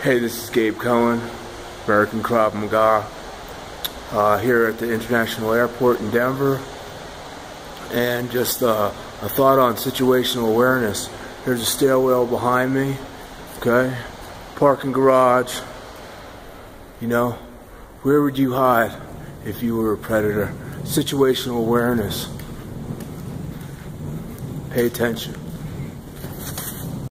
Hey, this is Gabe Cohen, American Krav Maga, here at the International Airport in Denver. And just a thought on situational awareness. There's a stairwell behind me, okay? Parking garage. You know, where would you hide if you were a predator? Situational awareness. Pay attention.